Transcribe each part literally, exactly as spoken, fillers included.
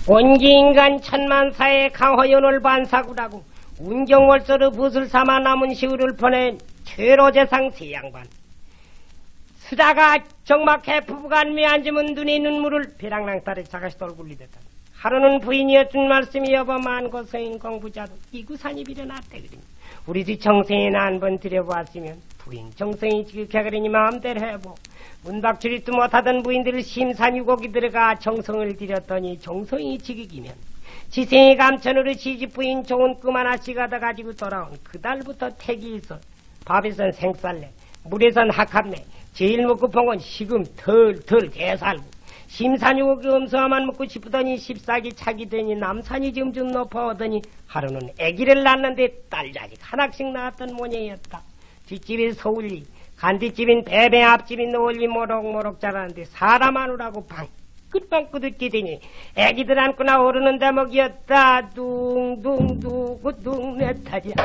온기인간 천만사의 강허연을 반사구라고 운경월서로 붓을 삼아 남은 시우를 보낸 최로재상 세양반. 쓰다가 정막해 부부간 미앉으면 눈에 눈물을 벼랑낭따를 자가시 돌굴리듯다. 하루는 부인이었던 말씀이 여보 만고 서인 공부자도 이구산이 빌어났대 그러니 우리도 정성이나 한번 들여보았으면 부인 정성이 지극해 그러니 마음대로 해보. 문박줄이도 못하던 부인들을 심산유곡이 들어가 정성을 들였더니 정성이 지극이면 지생이 감천으로 시집 부인 좋은 꿈 하나씩 하다 가지고 돌아온 그달부터 택이 있어. 밥에선 생쌀래, 물에선 학합내, 제일 먹고 본 건 시금 덜덜 개살고 심산유곡이 엄수화만 먹고 싶더니 십사기 차기 되니 남산이 점점 높아오더니 하루는 아기를 낳는데 딸자식 하나씩 낳았던 모양이었다. 뒷집이 서울리, 간뒷집인 배배 앞집인 노을리 모록모록 자라는데 사람 하느라고 방긋방긋 웃기더니 아기들 안고나 오르는 대목이었다. 둥둥둥두구둥 내 딸이야.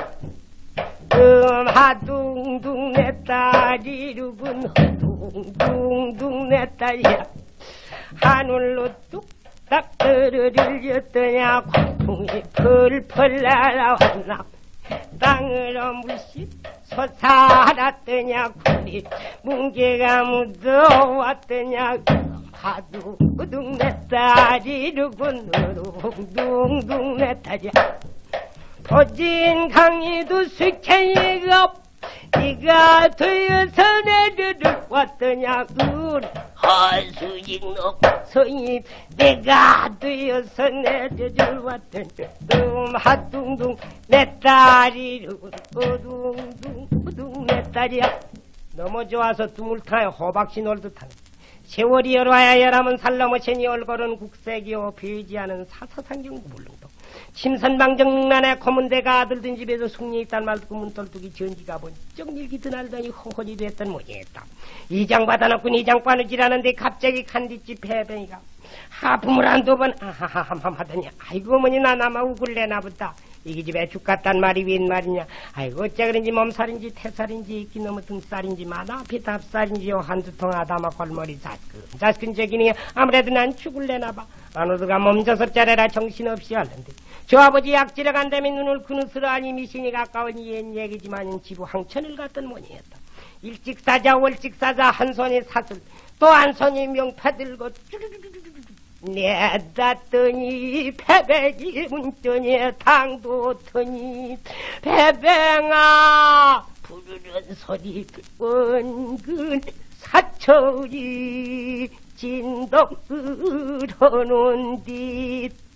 음하둥둥 내 딸이루군 둥둥둥 내 딸이야. 하늘로 뚝딱 떨어질렸더냐 광풍이 펄펄 날아왔나. 땅으로 물씬 솟아났더냐 구리 뭉게가 묻어왔더냐. 하둥둥 내 딸이루군 둥둥둥 내 딸이야. 터진 강이도 스케이가 네가 되어서 내려를 왔더냐. 우리 하수직노 서인 내가 되어서 내려를 왔더냐. 음 하둥둥 내 딸이루군 우둥둥 내 딸이야. 너무 좋아서 두물타에 호박씨 놀듯하네. 세월이 열와야 열하면 살넘으시니 얼굴은 국색이요 비지 않은 사사상경 물릉도. 침선방정난에 고문대가 아들든 집에서 숙리 있단 말 듣고 문떨뚝이 전지가 번쩍 밀기 드날더니 허허니 됐던 모양이었다. 이장 받아놓고 이장 빠느지라는데 갑자기 간뒷집 해뱅이가 하품을 한두 번 아하하함 하더니 아이고 어머니 나 나마 우글래나 보다. 이게 집에 죽 같단 말이 웬 말이냐. 아이고 어째 그런지 몸살인지 태살인지 있기 너무 등살인지 마나 피탑살인지요 한두 통 아다마 골머리 자스근 자스근 저기니 아무래도 난 죽을래나 봐. 안오드가 몸져서 짜래라 정신없이 하는데 저 아버지 약지러 간다면 눈을 그느스러 아니 미신이 가까우니 옛 얘기지만 지부 항천을 갔던 모양이었다. 일찍 사자 월찍 사자 한 손에 사슬 또 한 손에 명파 들고 내다더니 패백이 문전에 당도 터니 패뱅아 부르는 소리 은근 사철이 진동 으러놓은 듯